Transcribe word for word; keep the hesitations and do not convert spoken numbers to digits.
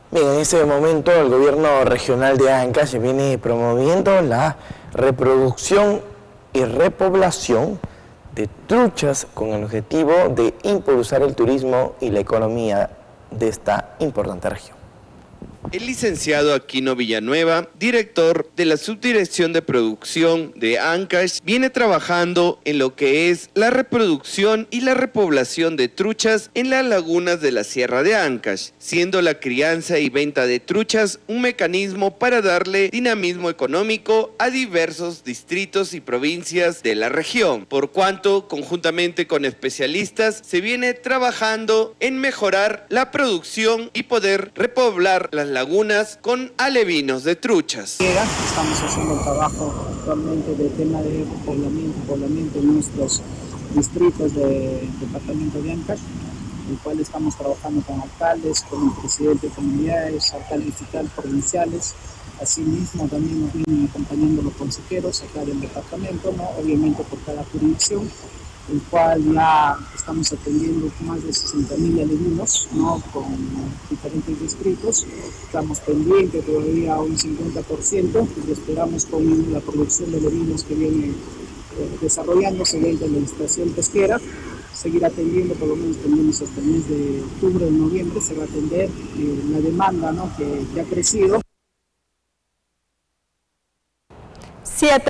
Bien, en este momento el gobierno regional de Ancash viene promoviendo la reproducción y repoblación de truchas con el objetivo de impulsar el turismo y la economía de esta importante región. El licenciado Aquino Villanueva, director de la Subdirección de Producción de Ancash, viene trabajando en lo que es la reproducción y la repoblación de truchas en las lagunas de la Sierra de Ancash, siendo la crianza y venta de truchas un mecanismo para darle dinamismo económico a diversos distritos y provincias de la región, por cuanto, conjuntamente con especialistas, se viene trabajando en mejorar la producción y poder repoblar las lagunas con alevinos de truchas. Estamos haciendo el trabajo actualmente del tema de poblamiento, poblamiento en nuestros distritos del departamento de Ancash, en el cual estamos trabajando con alcaldes, con el presidente de comunidades, alcaldes distritales, provinciales. Asimismo también nos vienen acompañando los consejeros acá del departamento, ¿no? Obviamente por cada jurisdicción, el cual ya estamos atendiendo más de sesenta mil alevinos, ¿no? Con diferentes distritos. Estamos pendientes todavía a un cincuenta por ciento y esperamos con la producción de alevinos que viene eh, desarrollándose dentro de la estación pesquera, seguir atendiendo, por lo menos tenemos hasta el mes de octubre o noviembre, se va a atender eh, la demanda, ¿no? que, que ha crecido. Siete